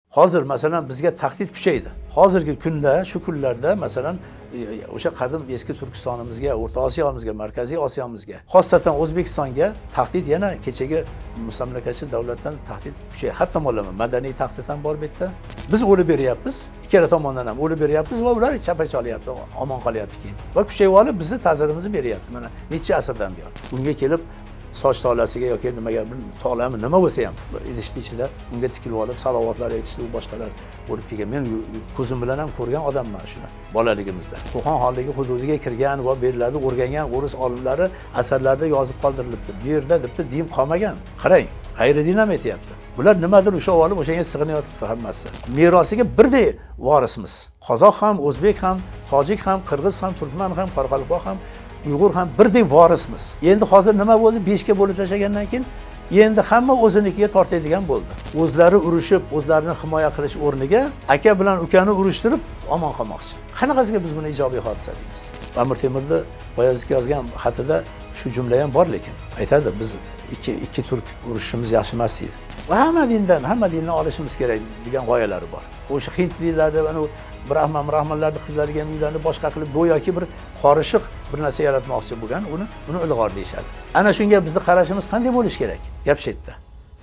Hozir masalan bizga tahdid kuchaydi. Hozirgi kunda, shu kunlarda masalan o'sha qadim eski Turkistonimizga, O'rta Osiyomizga, Markaziy Osiyomizga, xosatan O'zbekistonga tahdid yana kechagi mustamlakachi davlatdan tahdid kuchaydi. Har tomonlama madaniy tahdid ham bor bu yerda. Biz o'lib beryapmiz, ikkala tomondan ham o'lib beryapmiz va ular chapach olyapti, omon qolyapti keyin. Va kuchayib olib bizni ta'zirimizni beryapti. Mana necha asrdan buyon. Bunga kelib soch tolasiga yoki nimaga bir tolami nima bo'lsa ham idishni ichida unga tikilib olib salovatlar aytishdi, u boshqalar bo'lib kelgan. Men ko'zim bilan ham ko'rgan odamman shuni bolaligimizda. Qo'qon xonligi hududiga kirgan va bu yerlarda o'rgangan o'ris olimlari asarlarda yozib qoldirilibdi. Bu yerda debdi din qolmagan. Qarang, g'ayridin ham aytyapti. Bular nimadir ushlab olib o'shanga sig'inayotibdi hammasi. Merosiga birday vorismiz. Qozoq ham, o'zbek ham, tojik ham, qirg'iz ham, turkman ham, qoraqalpoq ham, Uyg'ur ham birdek vorismiz. Endi hozir nima bo'ldi? 5 ga bo'lib tashlagandan keyin endi hamma o'zinikiga tortadigan bo'ldi. O'zlari urushib, o'zlarini himoya qilish o'rniga aka bilan ukani urushtirib omon qolmoqchi. Qanaqasiga biz buni ijobiy hodisa deymiz? Amir Temurni Bayazidga yozgan xatida shu jumla ham bor, lekin aytadi, biz ikki turk urushimiz yaxshi emas edi. Va hamma dindan olishimiz kerak degan g'oyalari bor. O'sha hind dinlarida mana brahmanlarning qizlariga uylanib boshqa qilib go'yoki bir qorishiq bir narsa yaratmoqchi bo'lgan, uni ilg'or deyshadi. Ana shunga bizning qarashimiz qanday bo'lishi kerak? Gap shu yerda.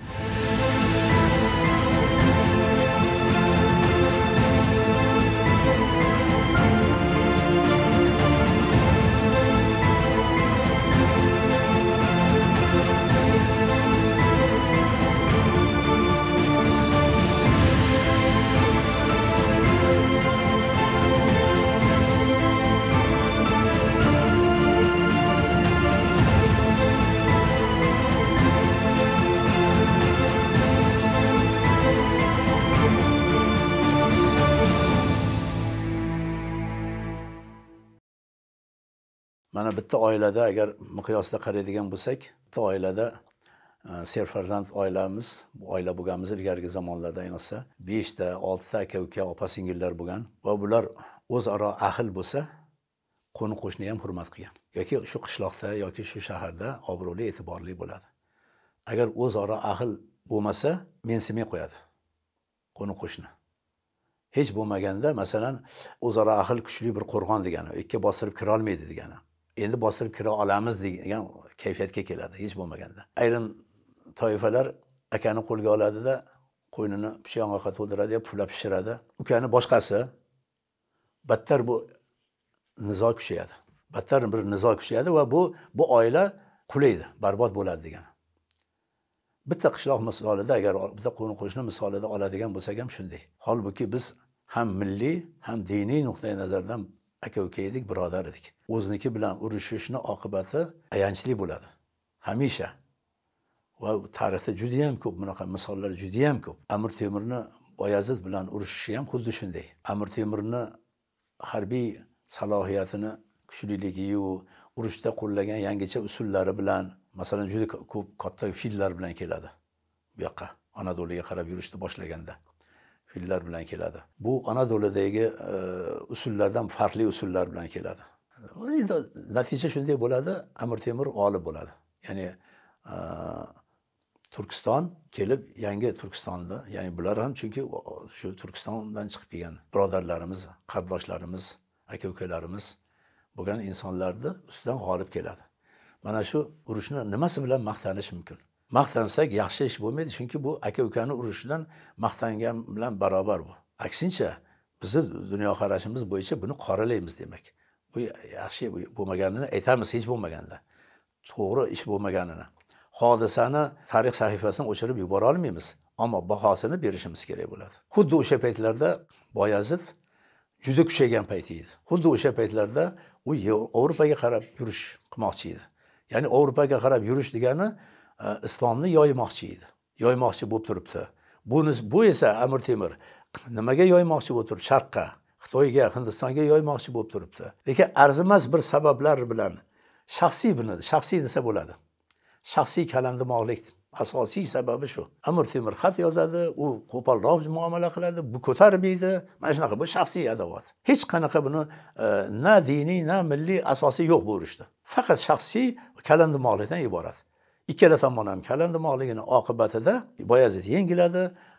Mana bitta oilada agar miqyosda qaraydigan bo'lsak, bitta oilada serfarzand oilamiz, bu oila bo'lganimiz ilgarigi zamonlarda ayniqsa 5 ta, 6 ta aka-uka, opa-singillar bo'lgan va bular o'zaro ahil bo'lsa, qo'ni-qo'shni ham hurmat qilgan. Yoki shu qishloqda yoki shu shaharda obro'li, e'tiborli bo'ladi. Agar o'zaro ahil bo'lmasa, mensimay qo'yadi qo'ni-qo'shni. Hech bo'lmaganda masalan o'zaro ahil kuchli bir qo'rg'on degani, ikki bostirib kira olmaydi degani. Endi bostirib kira olamiz degan kayfiyatga keladi hech bo'lmaganda. Ayrim toifalar akani qo'lga oladida qo'ynini pishong'iga to'ldiradi, pulab pishiradi. Ukani boshqasi battar bu nizo kuchayadi. Battar bir nizo kuchayadi va bu oila qulaydi, barbod bo'ladi degan. Bitta qishloq misolida agar bitta qo'ni-qo'shni misolida oladigan bo'lsak ham shunday. Holbuki biz ham milliy, ham diniy nuqtai nazardan aka-uka edik, birodar edik. O'zniki bilan urushishni oqibati ayanchli bo'ladi. Hamisha. Va tarixda juda ham ko'p bunaqa misollar juda ham ko'p. Amir Temurni Bayazid bilan urushishi ham xuddi shunday. Amir Temurni harbiy salohiyatini kuchliligi va urushda qo'llagan yangicha usullari bilan, masalan, juda ko'p katta fillar bilan keladi. Bu yoqqa Anadoluga qarab yurishni boshlaganda fillar bilan keladi. Bu Anadoludagi usullardan farqli usullar bilan keladi. Natija shunday bo'ladi, Amir Temur g'olib bo'ladi. Ya'ni Turkiston kelib yangi Turkistonda, ya'ni bular ham chunki shu Turkistondan chiqib kelgan birodarlarimiz, qardoshlarimiz, aka-ukalarimiz bo'lgan insonlarni ustidan g'olib keladi. Mana shu urushni nimasi bilan maqtanish mumkin? Maqtansak yaxshi ish bo'lmaydi, chunki bu aka-ukani urushidan maqtangan bilan barobar bu. Aksincha, bizni dunyoqarashimiz bo'yicha buni qoralaymiz demak. Bu yaxshi bo'lmaganini aytamiz hech bo'lmaganda. To'g'ri ish bo'lmaganini. Hodisani tarix sahifasidan o'chirib yubora olmaymiz, ammo bahosini berishimiz kerak bo'ladi. Xuddi o'sha paytlarda Bayazid juda kuchaygan payti edi. Xuddi o'sha paytlarda u Yevropaga qarab yurish qilmoqchi edi. Ya'ni Yevropaga qarab yurish degani islomni yoymoqchi edi. Yoymoqchi bo'lib turibdi. Bu esa Amir Temur nimaga yoymoqchi bo'lib turibdi? Sharqqa, Xitoyga, Hindistonga yoymoqchi bo'lib turibdi. Lekin arzimas bir sabablar bilan shaxsiy desa bo'ladi. Shaxsiy kalandimoqlik asosiy sababi shu. Amir Temur xat yozadi, u qo'polroq muomala qiladi, bu ko'tarmaydi. Mana shunaqa bu shaxsiy adovat. Hech qanaqa buni na diniy, na milliy asosi yo'q bu urushda. Faqat shaxsiy kalandimoqlikdan iborat. Ikkala tomon ham kalandimoqligini oqibatida Bayazid yengiladi,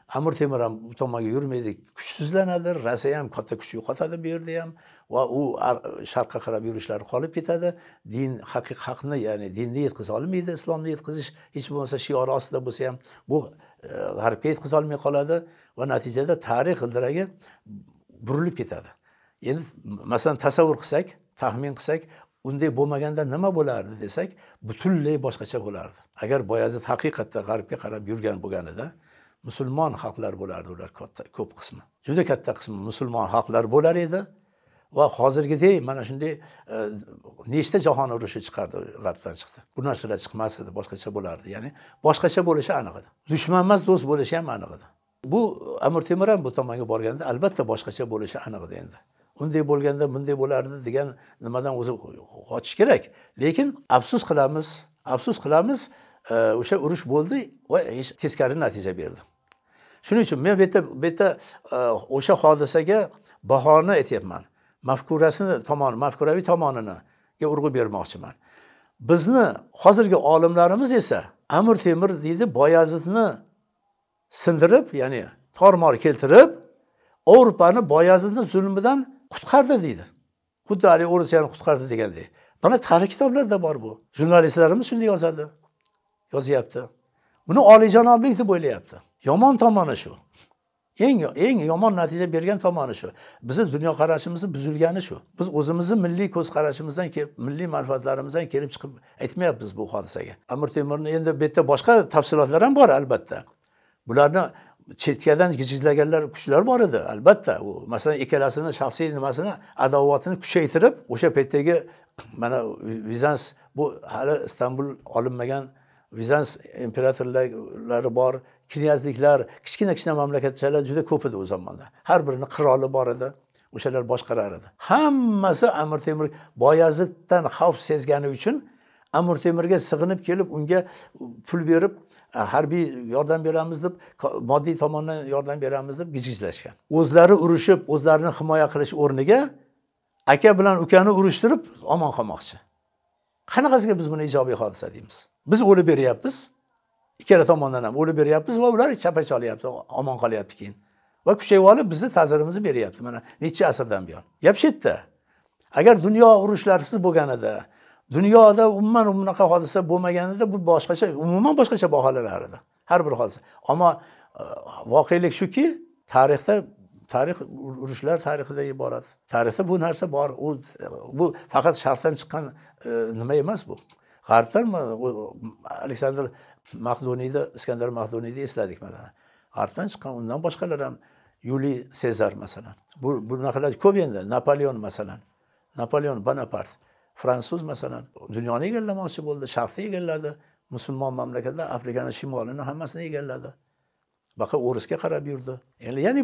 Amir Temur ham bu tomonga yurmaydi, kuchsizlanadi, Rossiya ham katta kuch yo'qotadi bu yerda ham va u sharqqa qarab yurishlari qolib ketadi. Din haqni, ya'ni dinni yetkiza olmaydi, islomni yetkizish hech bo'lmasa shiori ostida bo'lsa ham bu g'arbga yetkiza olmay qoladi va natijada tarix g'ildiragi burilib ketadi. Endi masalan tasavvur qilsak, taxmin qilsak, unday bo'lmaganda nima bo'lardi desak, butunlay boshqacha bo'lardi. Agar Boyazid haqiqatda g'arbga qarab yurgan bo'lganida, musulmon xalqlar bo'lardi, ular ko'p qismi. Juda katta qismi musulmon xalqlar bo'lar edi va hozirgidek mana shunday nechta jahon urushi chiqardi, g'arbdan chiqdi. Bu narsalar chiqmas edi, boshqacha bo'lardi. Ya'ni boshqacha bo'lishi aniq edi. Dushman emas, do'st bo'lishi ham aniq edi. Bu Amir Temur ham bu tomonga borganda albatta boshqacha bo'lishi aniq edi endi. Unday bo'lganda bunday bo'lardi degan nimadan o'zi qochish kerak. Lekin afsus qilamiz, o'sha urush bo'ldi va teskari natija berdi. Shuning uchun men bu yerda o'sha hodisaga bahoni aytyapman. Mafkuraviy tomonini urg'u bermoqchiman. Bizni hozirgi olimlarimiz esa Amir Temur deydi, Boyazidni sindirib, ya'ni tormor keltirib, Yevropani Boyazidning zulmidan qutqardi deydi. Xuddi O'rusiyani qutqardi degandek. Mana tarix kitoblarda bor bu. Jurnalistlarimiz shunday yozyapti. Buni oliyjanoblik deb o'ylayapti. Yomon tomoni shu. Eng yomon natija bergan tomoni shu. Bizni dunyo qarashimizni buzilgani shu. Biz o'zimizni milliy ko'z qarashimizdan kelib, milliy manfaatlarimizdan kelib chiqib aytmayapmiz bu hodisaga. Amir Temurni endi bu yerda boshqa tafsilotlar ham bor albatta. Bularni chetkadan gijizlaganlar kuchlar bor edi, albatta. U masalan ikkalasini shaxsiy nimasini, adovatini kuchaytirib, o'sha paytdagi mana Bizans, bu hali Istanbul olinmagan Bizans imperatorlari bor, knyazliklar, kichkina mamlakatchalar juda ko'p edi o zamonda. Har birini qiroli bor edi, o'shalar boshqarar edi. Hammasi Amir Temur Boyaziddan xavf sezgani uchun Amir Temurga sig'inib kelib, unga pul berib, harbiy yordam beramiz deb, moddiy tomondan yordam beramiz deb gijizlashgan. O'zlari urushib, o'zlarini himoya qilish o'rniga aka bilan ukani urushtirib omon qolmoqchi. Qanaqasiga biz buni ijobiy hodisa deymiz? Biz o'lib beryapmiz, ikkala tomondan ham o'lib beryapmiz va ular chapach olyapti, omon qolyapti keyin. Va kuchayib olib bizni ta'zirimizni beryapti. Mana necha asrdan buyon. Gap shu yerda. Agar dunyo urushlariz bo'lganida, dunyoda umuman bunaqa hodisa bo'lmaganida bu boshqacha, umuman boshqacha baholalar edi. Har bir hodisa. Ammo voqelik shuki, tarix urushlar tarixidan iborat. Tarixda bu narsa bor. Bu faqat sharqdan chiqqan nima emas bu. G'arbdan Aleksandr Maqdoniyda, Iskandar Maqdoniyda esladik mana. G'arbdan chiqqan, undan boshqalar ham, Yuliy Sezar masalan. Bunaqalar ko'p endi. Napoleon masalan. Napoleon Bonaparte, fransuz masalan, dunyoni egallamoqchi bo'ldi, sharqni egalladi, musulmon mamlakatlar Afrikaning shimolini hammasini egalladi. Baqa o'risga qarab yurdi. Ya'ni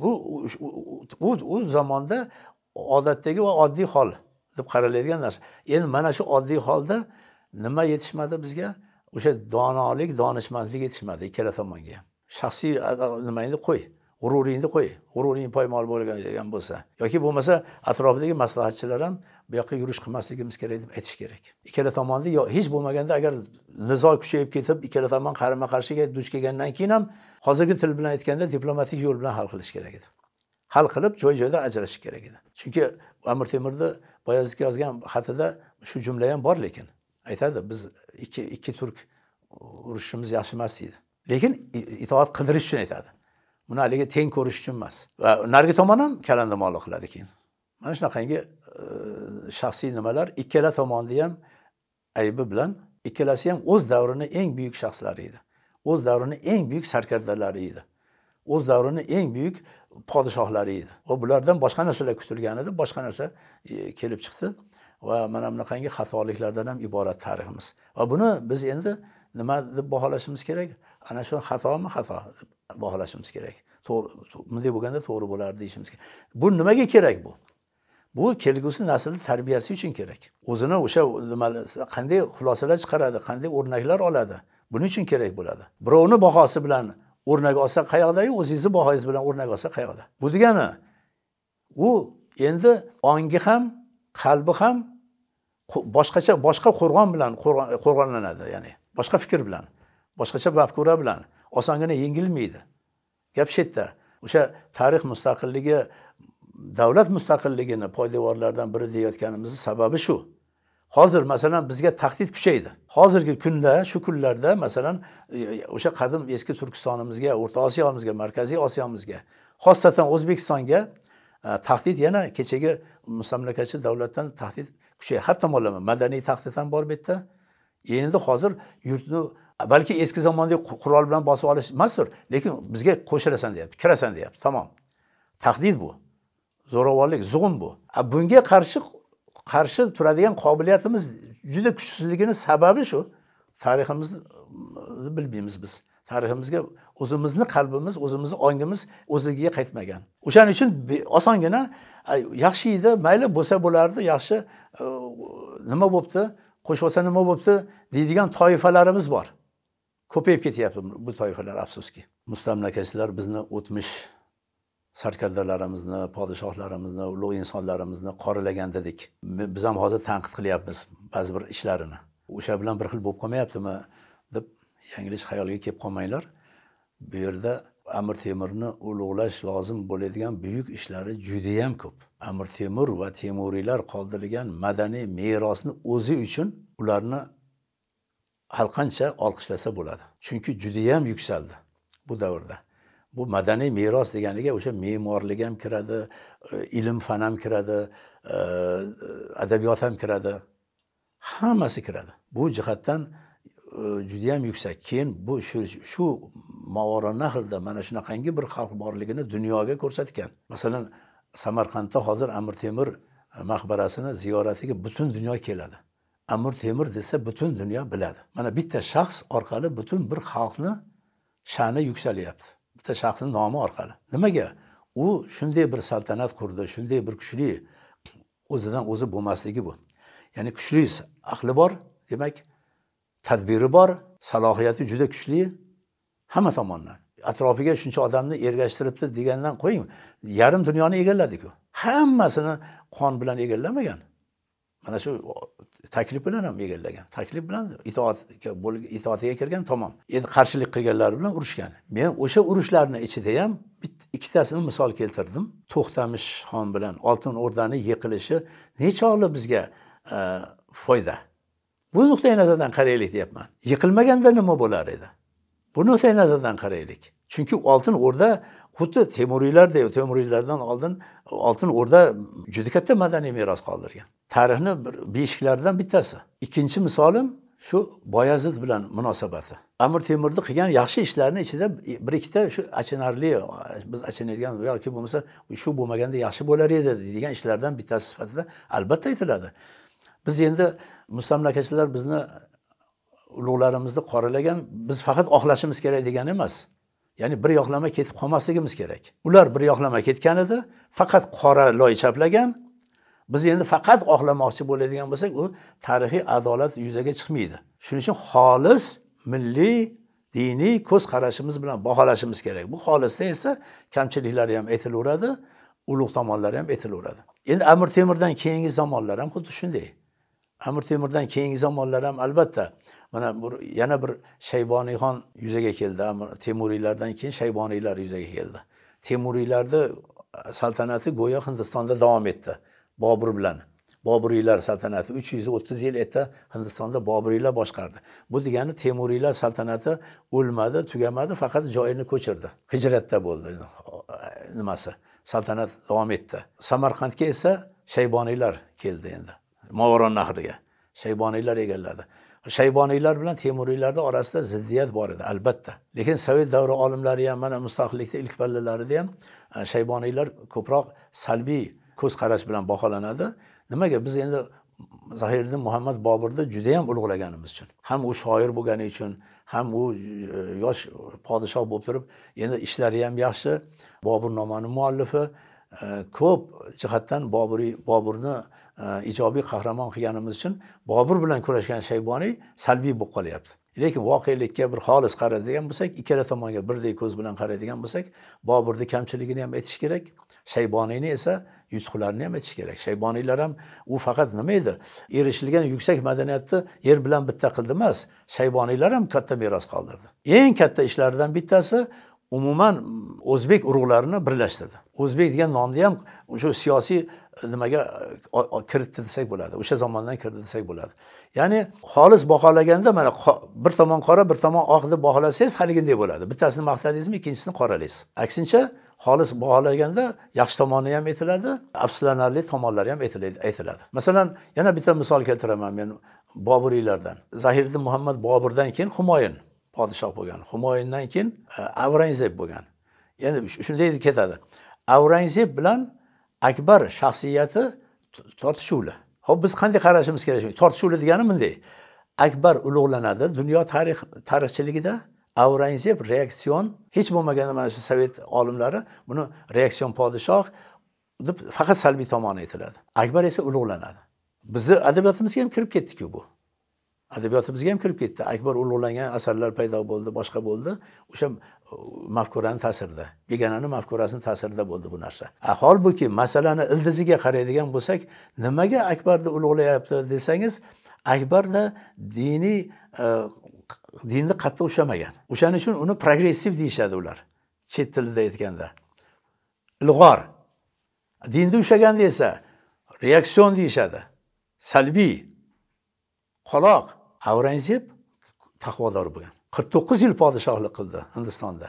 bu zamonda odatdagi va oddiy hol deb qaraladigan narsa. Endi mana shu oddiy holda nima yetishmadi bizga? O'sha donolik, donishmandlik yetishmadi ikkala tomonga ham. Shaxsiy nimangni qo'y, g'ururingni qo'y, g'ururing poymol bo'lgan bo'lsa, yoki bo'lmasa atrofidagi maslahatchilar ham bu yoqqa yurish qilmasligimiz kerak deb aytish kerak. Ikkala tomonni hech bo'lmaganda agar nizo kuchayib ketib, ikkala tomon qarama-qarshiga duch kelgandan keyin ham hozirgi til bilan aytganda diplomatik yo'l bilan hal qilish kerak edi. Hal qilib joy-joyda ajrashish kerak edi. Chunki Amir Temurni Boyazidga yozgan xatida shu jumla ham bor, lekin aytadi, biz ikki turk urushimiz yaxshi emas deydi. Lekin itoat qildirish uchun aytadi. Buni haligi teng ko'rish uchun emas. Va narigi tomon ham kalandamoqlik qiladi keyin. Mana shunaqangi shaxsiy nimalar ikkala tomonni ham aybi bilan, ikkalasi ham o'z davrining eng buyuk shaxslari edi. O'z davrining eng buyuk sarkardalari edi. O'z davrining eng buyuk podshohlari edi. Va bulardan boshqa narsalar kutilgan edi, boshqa narsa kelib chiqdi va mana bunaqangi xatoliklardan ham iborat tariximiz. Va buni biz endi nima deb baholashimiz kerak? Ana shu xatomi xato deb baholashimiz kerak. To'g'ri, bunday bo'lganda to'g'ri bo'lardi deyishimiz kerak. Bu nimaga kerak bu? Bu kelgusi naslning tarbiyasi uchun kerak. O'zini o'sha qanday xulosalar chiqaradi, qanday o'rnaklar oladi, buning uchun kerak bo'ladi. Birovni bahosi bilan o'rnak olsa qayoqda, o'zingizni bahoyingiz bilan o'rnak olsa qayoqda. Bu degani u endi ongi ham, qalbi ham boshqa qo'rg'on bilan qo'rg'onlanadi, ya'ni boshqa fikr bilan, boshqacha mafkura bilan osongina yengilmaydi. Gap shu yerda. O'sha tarix mustaqilligi, davlat mustaqilligini poydevorlardan biri deyotganimizning sababi shu. Hozir masalan bizga tahdid kuchaydi. Hozirgi kunda, shu kunlarda masalan o'sha qadim eski Turkistonimizga, O'rta Osiyomizga, Markaziy Osiyomizga, xosatan O'zbekistonga tahdid yana kechagi mustamlakachi davlatdan tahdid kuchaydi. Har tomonlama madaniy tahdid ham bor bu yerda. Endi hozir yurtni balki eski zamondagi qurol bilan bosib olish emasdir, lekin bizga qo'shilasan deyapti, kirasan deyapti. Tamom. Tahdid bu. Zo'ravonlik, zug'um bu. Bunga qarshi turadigan qobiliyatimiz juda kuchsizligining sababi shu. Tariximizni bilmaymiz biz. Tariximizga o'zimizni qalbimiz, o'zimizni ongimiz o'zligiga qaytmagan. O'shaning uchun osongina yaxshi edi, mayli bo'lsa bo'lardi, yaxshi nima bo'pti, qo'shib olsa nima bo'pti deydigan toifalarimiz bor. Ko'payib ketyapti bu toifalar afsuski. Mustamlakachilar bizni o'tmish sarkardalarimizni, podshohlarimizni, ulug' insonlarimizni qorilagan dedik. Biz ham hozir tanqid qilyapmiz ba'zi bir ishlarini. O'sha bilan bir xil bo'lib qolmayaptimi deb yanglish xayolga kelib qolmanglar. Bu yerda Amir Temurni ulug'lash lozim bo'ladigan buyuk ishlari juda ham ko'p. Amir Temur va Temuriylar qoldirgan madaniy merosni o'zi uchun ularni har qancha olqishlasa bo'ladi. Chunki juda ham yuksaldi bu davrda. Bu madaniy meros deganiga o'sha me'morlik ham kiradi, ilm fan ham kiradi, adabiyot ham kiradi. Hammasi kiradi. Bu jihatdan juda ham yuksak. Keyin bu shu Mavorannahrda mana shunaqangi bir xalq borligini dunyoga ko'rsatgan. Masalan, Samarqandda hozir Amir Temur maqbarasini ziyoratiga butun dunyo keladi. Amir Temur desa butun dunyo biladi. Mana bitta shaxs orqali butun bir xalqni sha'ni yuksalyapti. Bitta shaxsning nomi orqali. Nimaga? U shunday bir saltanat qurdi, shunday bir kuchli o'zidan o'zi bo'lmasligi bu. Ya'ni kuchli aqli bor, demak, tadbiri bor, salohiyati juda kuchli hamma tomondan. Atrofiga shuncha odamni ergashtiribdi degandan qo'ying, yarim dunyoni egalladi-ku. Hammasini qon bilan egallamagan. Mana shu taklif bilan ham egallagan. Taklif bilan itoatiga kirgan, tamom. Endi qarshilik qilganlar bilan urushgan. Men o'sha urushlarning ichida ham ikkitasini misol keltirdim. To'xtamish xon bilan Oltin O'rdani yiqilishi nechog'li bizga foyda. Bu nuqtai nazardan qaraylik deyapman. Yiqilmaganda nima bo'lar edi? Bu nuqtai nazardan qaraylik. Chunki Oltin O'rda xuddi Temuriylardek, Temuriylardan oldin Oltin O'rda juda katta madaniy meros qoldirgan. Tarixni beshiklaridan bittasi. Ikkinchi misolim shu Boyazid bilan munosabati. Amir Temurni qilgan yaxshi ishlarining ichida bir ikkita shu achinarli, biz achinadigan yoki bo'lmasa shu bo'lmaganda yaxshi bo'lar edi degan ishlardan bittasi sifatida albatta aytiladi. Biz endi mustamlakachilar bizni ulug'larimizni qorilagan, biz faqat oqlashimiz kerak degani emas. Ya'ni bir yoqlama ketib qolmasligimiz kerak. Ular bir yoqlama ketgan edi, faqat qora loy chaplagan. Biz endi faqat oqlamoqchi bo'ladigan bo'lsak, u tarixiy adolat yuzaga chiqmaydi. Shuning uchun xolis milliy, diniy ko'z qarashimiz bilan baholashimiz kerak. Bu xolisda esa kamchiliklari ham aytilaveradi, ulug' tomonlari ham aytilaveradi. Endi Amir Temurdan keyingi zamonlar ham xuddi shunday. Amir Temurdan keyingi zamonlar ham albatta mana yana bir Shayboniyxon yuzaga keldi. Temuriylardan keyin Shayboniylar yuzaga keldi. Temuriylarning saltanati go'yo Hindistonda davom etdi. Bobur bilan. Boburiylar saltanati 330 yil etdi Hindistonda Boburiylar boshqardi. Bu degani Temuriylar saltanati o'lmadi, tugamadi, faqat joyini ko'chirdi. Hijratda bo'ldi nimasi. Saltanat davom etdi. Samarqandga esa Shayboniylar keldi endi. Mavorannahrga Shayboniylar egalladi. Shayboniylar bilan Temuriylarning orasida ziddiyat bor edi, albatta. Lekin Sovet davri olimlari ham mana mustaqillikda ilk pallalarida ham Shayboniylar ko'proq salbiy ko'z qarash bilan baholanadi. Nimaga? Biz endi Zahiriddin Muhammad Boburni juda ham ulug'laganimiz uchun, ham u shoir bo'lgani uchun, ham u yosh podshoh bo'lib turib, endi ishlari ham yaxshi, Boburnomaning muallifi, ko'p jihatdan Boburni ijobiy qahramon qilganimiz uchun Bobur bilan kurashgan Shayboniy salbiy bo'lib qolyapti. Lekin voqelikka bir xolis qaraydigan bo'lsak, ikkala tomonga birdek ko'z bilan qaraydigan bo'lsak, Boburning kamchiligini ham aytish kerak, Shayboniyni esa yutuqlarini ham aytish kerak. Shayboniylar ham u faqat nima edi? Erishilgan yuksak madaniyatni yer bilan bitta qildi emas, Shayboniylar ham katta meros qoldirdi. Eng katta ishlaridan bittasi umuman o'zbek urug'larini birlashtirdi. O'zbek degan nomni ham o'sha siyosiy nimaga kiritdi desak bo'ladi. O'sha zamondan kirdi desak bo'ladi. Ya'ni xolis baholaganda mana bir tomon qora, bir tomon oq deb baholasangiz haliginday bo'ladi. Bittasini maqtadingizmi, ikkinchisini qoralaysiz. Aksincha xolis baholaganda yaxshi tomoni ham aytiladi, afsuslanarli tomonlari ham aytiladi. Masalan, yana bitta misol keltiraman men Boburiylardan. Zahiriddin Muhammad Boburdan keyin Humoyun podshoh bo'lgan. Humoyundan keyin Avrangzeb bo'lgan. Ya'ni shunday ketadi. Avrangzeb bilan Akbar shaxsiyati tortishuvli. Xo'p, biz qanday qarashimiz kerak? Tortishuvli degani bunday. Akbar ulug'lanadi dunyo tarixchiligida. Avrangzeb reaksion, hech bo'lmaganda mana shu sovet olimlari buni reaksion podshoh deb faqat salbiy tomoni aytiladi. Akbar esa ulug'lanadi. Bizni adabiyotimizga ham kirib ketdi-ku bu. Adabiyotimizga ham kirib ketdi. Akbar ulug'langan asarlar paydo bo'ldi, boshqa bo'ldi. O'sha mafkuraning ta'sirida, begonaning mafkurasining ta'sirida bo'ldi bu narsa. Holbuki masalani ildiziga qaraydigan bo'lsak, nimaga Akbarni ulug'layapti desangiz, Akbarda dinni qattiq ushlamagan. O'shaning uchun uni progressiv deyishadi ular. Chet tilida aytganda. Ilg'or. Dinni ushlaganda esa reaksion deyishadi. Salbiy. Qoloq. Avrangzeb taqvodor bo'lgan. 49 yil podshohlik qildi Hindistonda.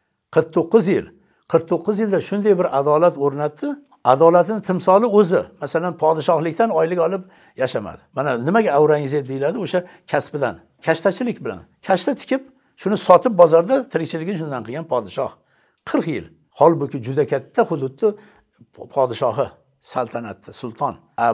49 yil. 49 yilda shunday bir adolat o'rnatdi. Adolatning timsoli o'zi. Masalan, podshohlikdan oylik olib yashamadi. Mana nimaga Avrangzeb deyiladi? O'sha kasbidan, kashtachilik bilan. Kashta tikib, shuni sotib bozorda tirikchiligini shundan qilgan podshoh. 40 yil. Holbuki juda katta hududni podshohi, saltanatni, sulton.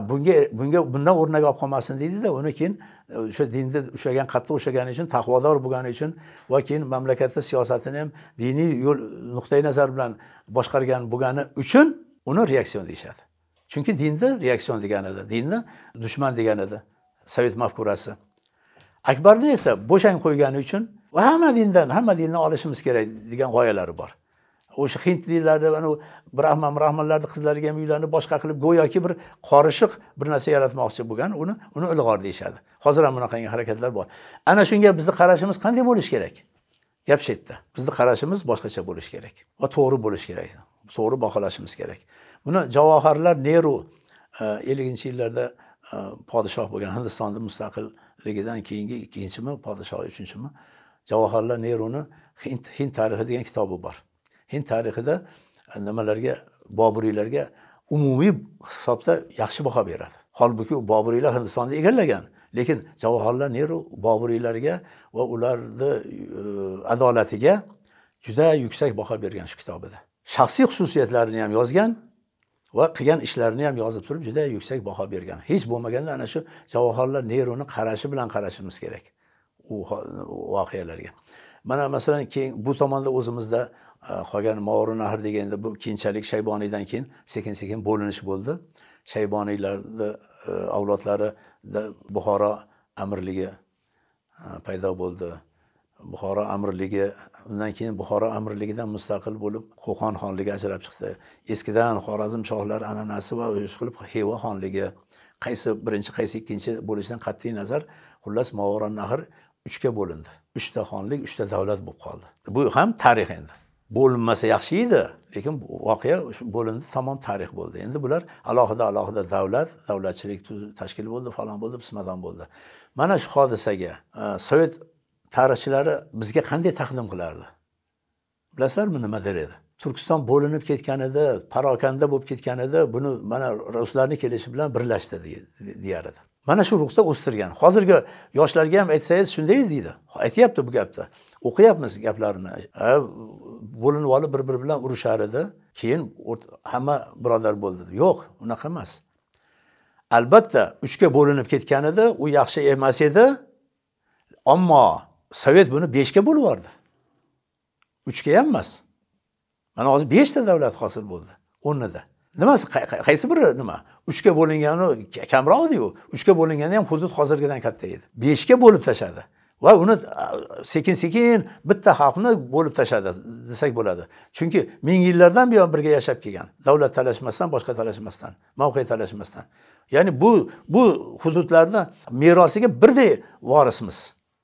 Bundan o'rnak olib qolmasin deydi-da, uni keyin o'sha dinda ushlagan, qattiq ushlagani uchun, taqvodor bo'lgani uchun va keyin mamlakatda siyosatini ham diniy yo'l nuqtai nazar bilan boshqargan bo'lgani uchun uni reaksion deyishadi. Chunki dinda reaksion degani edi, dinni dushman degani edi, sovet mafkurasi. Akbarni esa bo'shang qo'ygani uchun va hamma dindan olishimiz kerak degan g'oyalari bor. O'sha hind dinlarida mana brahmanlarning qizlariga ham uylanib boshqa qilib go'yoki bir qorishiq bir narsa yaratmoqchi bo'lgan, uni ilg'or deyshadi. Hozir ham bunaqangi harakatlar bor. Ana shunga bizning qarashimiz qanday bo'lish kerak? Gap shu yerda. Bizning qarashimiz boshqacha bo'lish kerak va to'g'ri bo'lish kerak. To'g'ri baholashimiz kerak. Buni Javoharlar Neru 50-yillarda podshoh bo'lgan, Hindistonning mustaqilligidan keyingi ikkinchimi, podshoh uchinchimi, Javoharlar Neruni Hind tarixi degan kitobi bor. Hind tarixida nimalarga, Boburiylarga umumiy hisobda yaxshi baho beradi. Holbuki Boburiylar Hindistonni egallagan, lekin Javoharlar Neru Boburiylarga va ularning adolatiga juda yuksak baho bergan shu kitobida. Shaxsiy xususiyatlarini ham yozgan va qilgan ishlarini ham yozib turib juda yuksak baho bergan. Hech bo'lmaganda ana shu Javoharlar Neruni qarashi bilan qarashimiz kerak u voqealarga. Mana masalan keyin bu tomonda o'zimizda qolgan Movaroun Nahr deganda bu keyinchalik Shayboniydan keyin sekin-sekin bo'linish bo'ldi. Shayboniylarning avlodlari Buxoro amirligi paydo bo'ldi. Buxoro amirligi, undan keyin Buxoro amirligidan mustaqil bo'lib Qo'qon xonligi ajrab chiqdi. Eskidan Xorazm shohlari an'anasi va o'sha qilib Xiva xonligi qaysi birinchi, qaysi ikkinchi bo'lishidan qat'iy nazar, xullas Movaroun Nahr 3 ga bo'lindi. 3 ta xonlik, 3 ta davlat bo'lib qoldi. Bu ham tarix endi. Bo'linmasa yaxshi edi, lekin voqea bo'lindi, tamom tarix bo'ldi. Endi bular alohida davlatchilik tashkil bo'ldi, falan bo'ldi, bismadan bo'ldi. Mana shu hodisaga sovet tarixchilari bizga qanday taqdim qilardi? Bilasizlarmi nima der edi? Turkiston bo'linib ketganida, parokanda bo'lib ketganida, buni mana ruslarning kelishi bilan birlashdi deyar edi. Mana shu ruhda o'stirgan. Hozirgi yoshlarga ham aytsangiz shunday deydi. Aytayapti bu gapda. O'qiyapmiz gaplarini. Bo'linib olib bir-biri bilan urushar edi. Keyin hamma birodar bo'ldi. Yo'q, unaqa emas. Albatta 3 ga bo'linib ketganida u yaxshi emas edi. Ammo Sovet buni 5 ga bo'lib yubordi. 3 ga ham emas. Mana hozir 5 ta davlat hosil bo'ldi. O'rnida. Nimasi qaysi biri nima? 3 ga bo'lingani kamroqdi-yu. 3 ga bo'lingani ham hudud hozirgidan katta edi. 5 ga bo'lib tashadi. Va uni sekin-sekin bitta xalqni bo'lib tashadi desak bo'ladi. Chunki ming yillardan buyon birga yashab kelgan. Davlat talashmasdan, boshqa talashmasdan, mavqe talashmasdan. Ya'ni bu hududlarni merosiga birday vorismiz.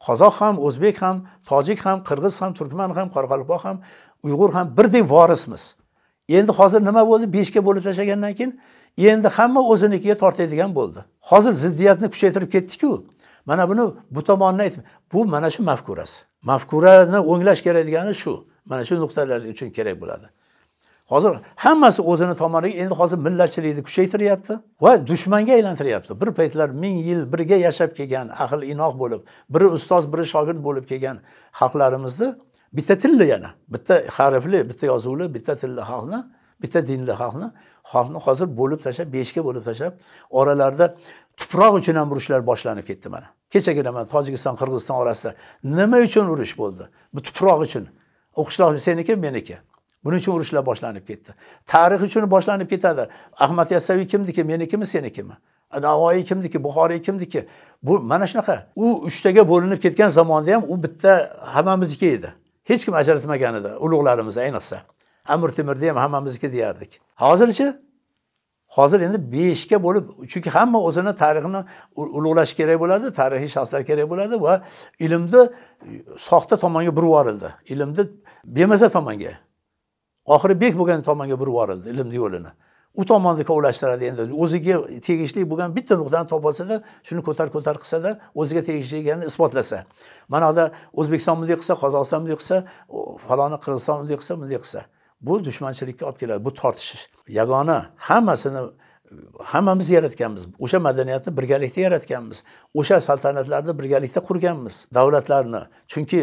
Qozoq ham, o'zbek ham, tojik ham, qirg'iz ham, turkman ham, qoraqalpoq ham, uyg'ur ham birdek vorismiz. Endi hozir nima bo'ldi? 5 ga bo'lib tashlagandan keyin endi hamma o'zinikiga tortadigan bo'ldi. Hozir ziddiyatni kuchaytirib ketdi-ku. Mana buni bu tomonini aytib, bu mana shu mafkurasi. Mafkurani o'nglash kerakligini shu. Mana shu nuqtalar uchun kerak bo'ladi. Hozir hammasi o'zini tomoniga endi hozir millatchilikni kuchaytiryapti va dushmanga aylantiryapti. Bir paytlar 1000 yil birga yashab kelgan, aql inoq bo'lib, biri ustoz, biri shogird bo'lib kelgan xalqlarimizni bitta tilli yana, bitta harfli, bitta yozuvli, bitta tilli xalqni, bitta dinli xalqni hozir bo'lib tashlab, 5 ga bo'lib tashlab, oralarida tuproq uchun ham urushlar boshlanib ketdi mana. Kechagina mana Tojikiston, Qirg'iziston orasida nima uchun urush bo'ldi? Bu tuproq uchun. O qishloq seniki, meniki. Buning uchun urushlar boshlanib ketdi. Tarix uchun boshlanib ketadi. Ahmad Yassaviy kimniki, menikimi, senikimi? Navoiy kimniki, Buxoriy kimniki? Bu mana shunaqa. U 3 taga bo'linib ketgan zamonda ham u bitta hammamizniki edi. Hech kim ajratmagan edi, ulug'larimiz ayniqsa. Amir Temurda ham hammamizniki deyardik. Hozirchi hozir endi 5 ga bo'lib, chunki hamma o'zini tarixini ulug'lash kerak bo'ladi, tarixiy shaxslar kerak bo'ladi va ilmni soxta tomonga burib yuborildi. Ilmni bemaza tomonga, oxiri bek bo'lgan tomonga burib yuborildi ilmni yo'lini. U tomonni kovlashtiradi endi. O'ziga tegishli bo'lgan bitta nuqtani topolsa-da, shuni ko'tar qilsa-da, o'ziga tegishli ekanini isbotlasa. Mana da O'zbekiston bunday qilsa, Qozog'iston bunday qilsa, faloni Qirg'iziston bunday qilsa, bunday qilsa. Bu dushmanchilikka olib keladi, bu tortishish. Yagona hammasini hammamiz yaratganmiz. O'sha madaniyatni birgalikda yaratganmiz. O'sha saltanatlarni birgalikda qurganmiz, davlatlarni. Chunki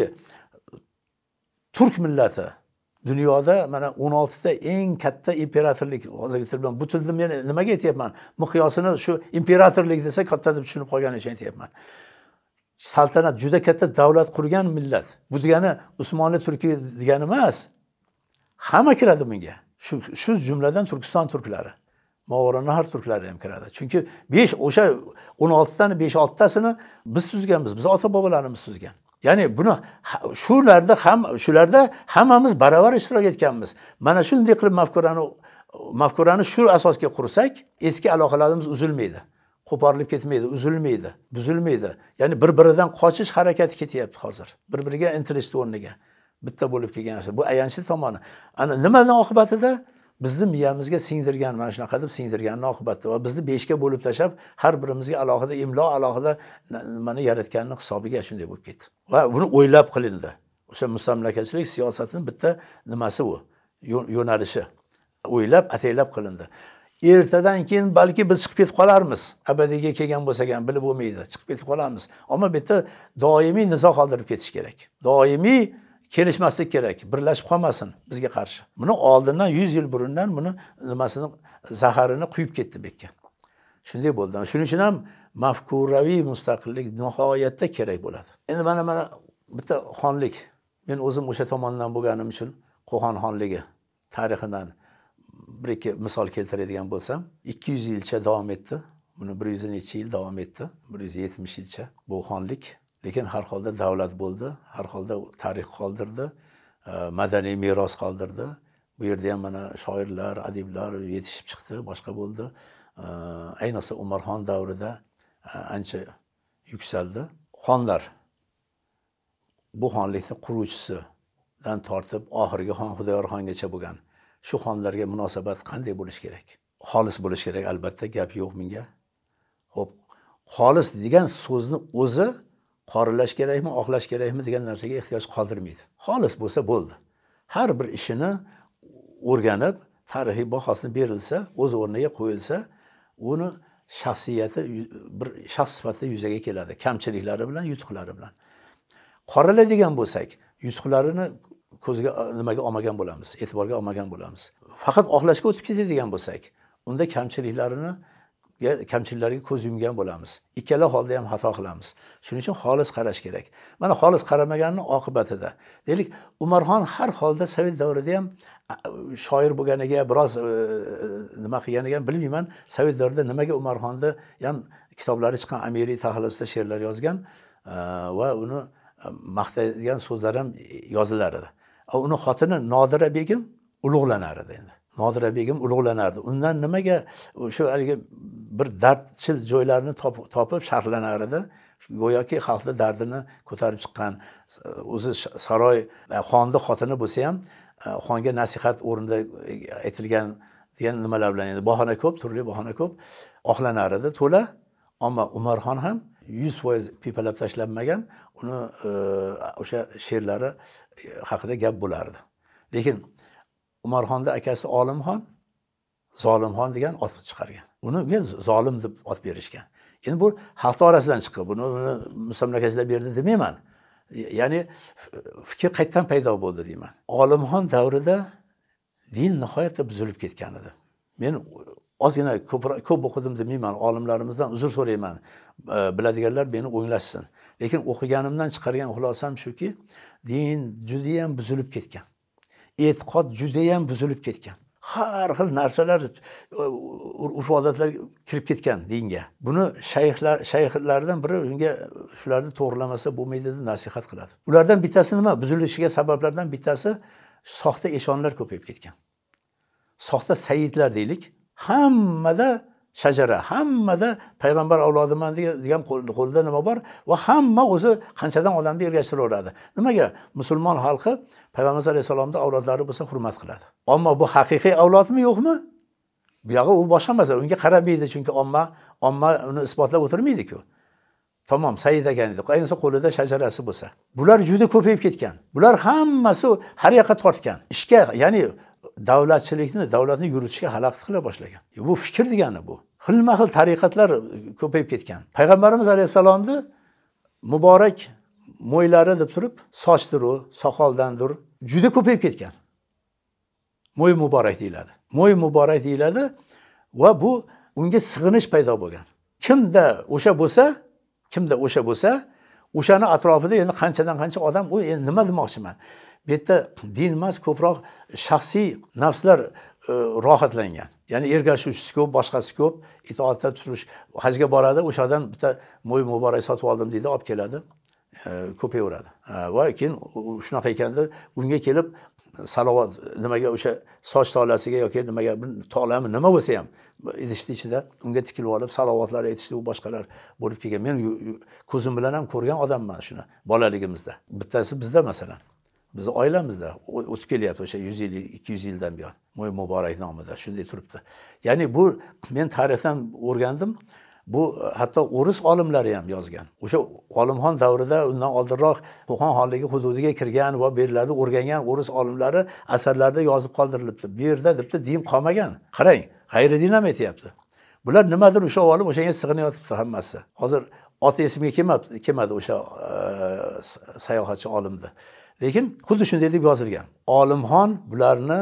turk millati dunyoda mana 16 ta eng katta imperatorlik, hozirgi til bilan bu tilni men nimaga aytyapman? Miqyosini shu imperatorlik desa katta deb tushunib qolgani uchun aytyapman. Saltanat juda katta davlat qurgan millat. Bu degani Usmonli Turkiya degani emas. Hamma kiradi bunga. Shu jumladan Turkiston turklari, Movarounahar turklari ham kiradi. Chunki 5 o'sha 16 tani 5-6 tasini biz tuzganmiz, biz ota-bobolarimiz tuzgan. Ya'ni buni shularda hammamiz baravar ishtirok etganmiz. Mana shunday qilib mafkurani shu asosga qursak, eski aloqalarimiz uzilmaydi. Qo'porilib ketmaydi, uzilmaydi, buzilmaydi. Ya'ni bir-biridan qochish harakati ketyapti hozir. Bir-biriga intilish o'rniga. Bitta bo'lib kelgan narsa. Bu ayanchli tomoni. Ana nimaning oqibatida bizni miyamizga singdirgan, mana shunaqa deb singdirganning oqibatida va bizni 5 ga bo'lib tashab, har birimizga alohida imlo, alohida nimani yaratganning hisobiga shunday bo'lib ketdi. Va buni o'ylab qilindi. O'sha mustamlakachilik siyosatining bitta nimasi bu, yo'nalishi. O'ylab, ataylab qilindi. Ertadan keyin balki biz chiqib ketib qolarmiz. Abadiyga kelgan bo'lsak ham bilib bo'lmaydi, chiqib ketib qolamiz. Ammo bu yerda doimiy nizo qoldirib ketish kerak. Doimiy kelishmaslik kerak, birlashib qolmasin bizga qarshi. Buni oldindan 100 yil burundan buni nimasini zaharini quyib ketdi bekka. Shunday bo'ldi. Shuning uchun ham mafkuraviy mustaqillik nihoyatda kerak bo'ladi. Endi mana bitta xonlik, men o'zim o'sha tomondan bo'lganim uchun Qo'qon xonligi tarixidan bir ikki misol keltiradigan bo'lsam, 200 yilcha davom etdi. Buni 100 necha yil davom etdi. 170 yilcha bu xonlik. Lekin har holda davlat bo'ldi, har holda tarix qoldirdi, madaniy meros qoldirdi. Bu yerda ham mana shoirlar, adiblar yetishib chiqdi, boshqa bo'ldi. Ayniqsa Umarxon davrida ancha yuksaldi. Xonlar bu xonlikning quruvchisidan tortib oxirgi xon Xudoyorxongacha bo'lgan. Shu xonlarga munosabat qanday bo'lish kerak? Xolis bo'lish kerak, albatta, gap yo'q bunga. Xo'p, xolis degan so'zni o'zi qorilash kerakmi, oqlash kerakmi degan narsaga ehtiyoj qoldirmaydi. Xolis bo'lsa bo'ldi. Har bir ishini o'rganib, tarixiy bahosini berilsa, o'z o'rniga qo'yilsa, uni shaxsiyati bir shaxs sifatida yuzaga keladi, kamchiliklari bilan, yutuqlari bilan. Qoralaydigan bo'lsak, yutuqlarini ko'zga nimaga olmagan bo'lamiz, e'tiborga olmagan bo'lamiz. Faqat oqlashga o'tib ketadigan bo'lsak, unda kamchiliklarga ko'z yumgan bo'lamiz. Ikkala holda ham xato qilamiz. Shuning uchun xolis qarash kerak. Mana xolis qaramaganning oqibatida, deylik, Umarxon har holda Sovet davrida ham shoir bo'lganiga, biroz nima qilganiga bilmayman. Sovet davrida nimaga Umarxonni ham kitoblari chiqqan amiriy taxallusda she'rlar yozgan va uni maqtaydigan so'zlar ham yozilar edi. Uni xotini Nodira begim ulug'lanar edi endi. Nodira begim ulug'lanardi. Undan nimaga shu haligi bir dardchil joylarni topib sharhlanar edi. go'yoki xalqning dardini ko'tarib chiqqan, o'zi saroy xonni xotini bo'lsa ham xonga nasihat o'rnida aytilgan degan nimalar bilan endi bahona ko'p, turli bahona ko'p oqlanar edi to'la. Ammo Umarxon ham 100% pipalab tashlanmagan, uni o'sha she'rlari haqida gap bo'lardi. Lekin Umarxonda akasi Olimxon Zolimxon degan ot chiqargan. Unga zolim deb ot berishgan. Endi bu xalq orasidan chiqqan. Buni mustamlakachilar berdi demayman. Ya'ni fikr qayerdan paydo bo'ldi deyman. Olimxon davrida din nihoyatda buzilib ketgan edi. Men ozgina ko'p o'qidim demayman, olimlarimizdan uzr so'rayman. Biladiganlar meni o'nglashsin. Lekin o'qiganimdan chiqargan xulosam shuki, din juda ham buzilib ketgan. E'tiqod juda ham buzilib ketgan. Har xil narsalar, urf-odatlar kirib ketgan dinga. Buni shayxlardan biri unga shularni to'g'rilamasa bo'lmaydi deb nasihat qiladi. Ulardan bittasi nima? Buzilishiga sabablardan bittasi soxta eshonlar ko'payib ketgan. Soxta sayyidlar deylik, hammada shajara, hammada payg'ambar avlodiman degan qo'lda nima bor va hamma o'zi qanchadan odamni ergashtiraveradi. Nimaga? Musulmon xalqi payg'ambar alayhisolamning avlodlari bo'lsa hurmat qiladi. Ammo bu haqiqiy avlodmi, yo'qmi? Bu yog'i u boshqa masala. Unga qaramaydi, chunki omma uni isbotlab o'tirmaydi-ku. Tamom, sayyid ekan edi. Ayniqsa qo'lida shajarasi bo'lsa. Bular juda ko'payib ketgan. Bular hammasi har yoqqa tortgan. Ishga, ya'ni davlatni yuritishga xalaqit qila boshlagan. Bu fikr degani bu. Xilma-xil tariqatlar ko'payib ketgan. Payg'ambarimiz alayhisalomni muborak mo'ylari deb turib, sochdir, soqoldandir, juda ko'payib ketgan. Mo'y muborak deyiladi. Mo'y muborak deyiladi va bu unga sig'inish paydo bo'lgan. Kimda o'sha bo'lsa, o'shani atrofida endi qanchadan qancha odam, u endi nima demoqchiman? Bu yerda din emas, ko'proq shaxsiy nafslar rohatlangan. Ya'ni ergashuvchisi ko'p, boshqasi ko'p, itoatda turish, hajga boradi, o'shadan bitta mo'y muborak sotib oldim deydi, olib keladi, ko'payaveradi. Va keyin shunaqa ekanda unga kelib salovat nimaga o'sha soch tolasiga yoki nimaga tolami nima bo'lsa ham idishni ichida unga tikilib olib salovatlar aytishdi, u boshqalar bo'lib kelgan. Men ko'zim bilan ham ko'rgan odamman shuni bolaligimizda. Bittasi bizda masalan, bizni oilamizda o'tib kelyapti o'sha 100 yil, 200 yildan buyon. Mo'y muborak nomida shunday turibdi. Ya'ni bu men tarixdan o'rgandim. Bu hatto o'ris olimlari ham yozgan. O'sha Olimxon davrida undan oldinroq Qo'qon xonligi hududiga kirgan va berlarni o'rgangan o'ris olimlari asarlarda yozib qoldirilibdi. Bu yerda debdi din qolmagan. Qarang, g'ayridin ham aytayapti. Bular nimadir o'sha olib o'shanga sig'inayotibdi hammasi. Hozir oti esimga kelmadi o'sha sayohatchi olimni. Lekin xuddi shunday deb yozilgan. Olimxon bularni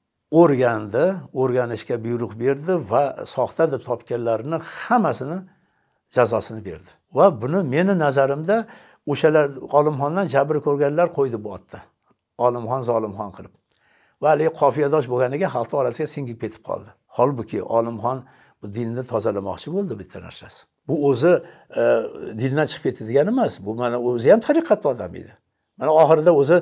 o'rganishga buyruq berdi va soxta deb topganlarini hammasini jazosini berdi. Va buni meni nazarimda o'shalar Olimxondan jabr ko'rganlar qo'ydi bu otda. Olimxon zolimxon qilib. Va hali qofiyadosh bo'lganiga xalq orasiga singib ketib qoldi. Holbuki Olimxon bu dinni tozalamoqchi bo'ldi bitta narsasi. Bu o'zi dindan chiqib ketdi degani emas. Bu mana o'zi ham tariqatli odam edi. Mana oxirida o'sha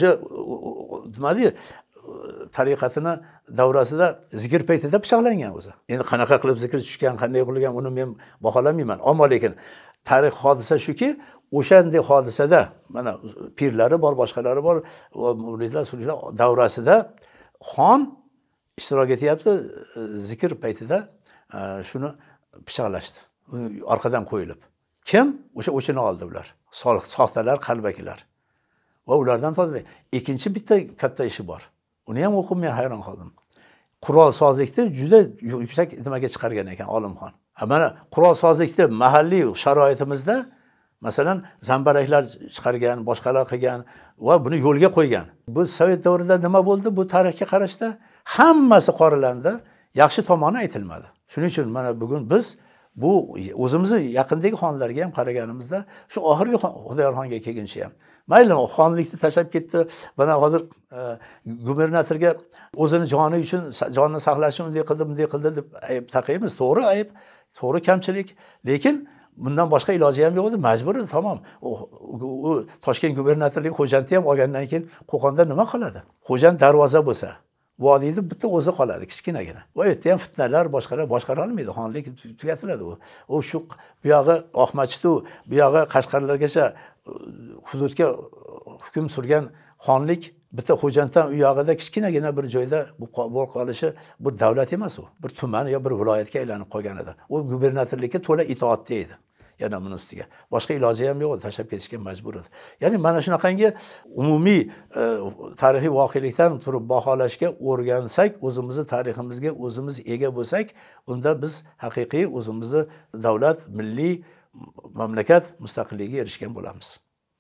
nima deydi? Tariqatini davrasida zikr paytida pichoqlangan o'zi. Endi qanaqa qilib zikr tushgan, qanday qilgan uni men baholamayman. Ammo lekin tarix hodisa shuki, o'shanday hodisada mana pirlari bor, boshqalari bor va muridlar, sulhlar davrasida xon ishtirok etyapti, zikr paytida shuni pichoqlashdi. Orqadan qo'yilib. Kim? O'shani oldi ular. Soxtalar, qalbakilar. Va ulardan tozalay. Ikkinchi bitta katta ishi bor. Uni ham o'qib men hayron qoldim. Qurolsozlikni juda yuksak nimaga chiqargan ekan Olimxon. Mana qurolsozlikni mahalliy sharoitimizda masalan zambaraklar chiqargan, boshqalar qilgan va buni yo'lga qo'ygan. Bu Sovet davrida nima bo'ldi? Bu tarixga qarashda hammasi qorilandi, yaxshi tomoni aytilmadi. Shuning uchun mana bugun biz bu o'zimizni yaqindagi xonlarga ham qaraganimizda shu oxirgi Xudoyorxonga kelguncha ham mayli xonlikni tashlab ketdi. Mana hozir gubernatorga o'zini joni uchun, jonni saqlash uchun bunday qildi deb ayb taqaymiz. To'g'ri ayb, to'g'ri kamchilik, lekin bundan boshqa iloji ham yo'q edi, majbur edi, tamom. U Toshkent gubernatorligi Xo'jandni ham olgandan keyin Qo'qonda nima qiladi? Xo'jand darvoza bo'lsa, vodiyni bitta o'zi qoladi, kichkinagina. Va yerda ham fitnalar, boshqalar boshqara olmaydi, xonlik tugatiladi u. U shu bu yog'i Oqmachtu, bu yog'i Qashqarlargacha hududga hukm surgan xonlik bitta Xo'janddan u yog'ida kichkinagina bir joyda bu qolishi bu davlat emas u. Bir tuman yo bir viloyatga aylanib qolgan edi. U gubernatorlikka to'la itoatda edi. Yana buni ustiga. Boshqa iloji ham yo'q, tashlab ketishga majbur edi. Ya'ni mana shunaqangi umumiy tarixiy voqelikdan turib baholashga o'rgansak, o'zimizni tariximizga o'zimiz ega bo'lsak, unda biz haqiqiy o'zimizni davlat, milliy mamlakat mustaqilligiga erishgan bo'lamiz.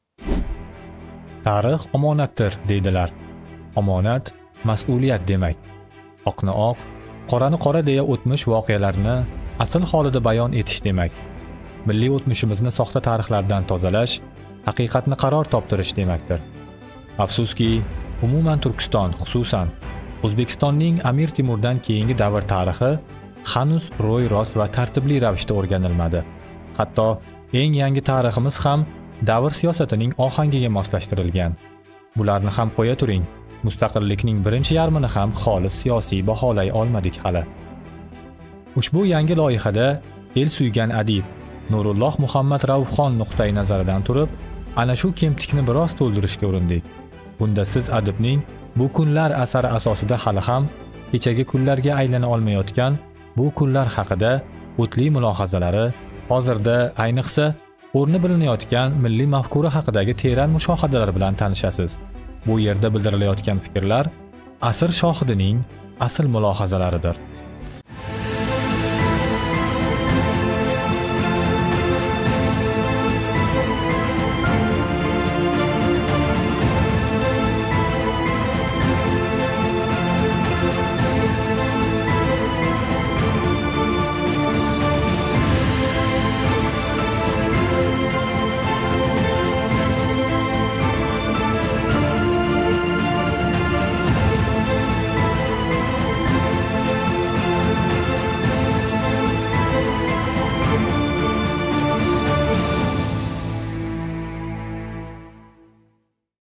Tarix omonatdir deydilar. Omonat mas'uliyat demak. Oqni oq, qorani qora deya o'tmish voqealarni asl holida bayon etish demak. Milliy o'tmishimizni soxta tarixlardan tozalash, haqiqatni qaror toptirish demakdir. Afsuski, umuman Turkiston, xususan O'zbekistonning Amir Temurdan keyingi davr tarixi hanuz ro'y-rost va tartibli ravishda o'rganilmadi. Hatto eng yangi tariximiz ham davr siyosatining ohangiga moslashtirilgan. Bularni ham qo'ya turing, mustaqillikning birinchi yarmini ham xolis siyosiy baholay olmadik hali. Ushbu yangi loyihada el suygan adib Nurulloh Muhammad Raufxon nuqtai nazaridan turib, ana shu kemtikni biroz to'ldirishga urindik. Bunda siz adibning bu kunlar asari asosida hali ham kechagi kunlarga aylana olmayotgan bu kunlar haqida o'tli mulohazalari, hozirda ayniqsa o'rni bilinayotgan milliy mafkura haqidagi teran mushohadalar bilan tanishasiz. Bu yerda bildirilayotgan fikrlar asr shohidining asl mulohazalaridir.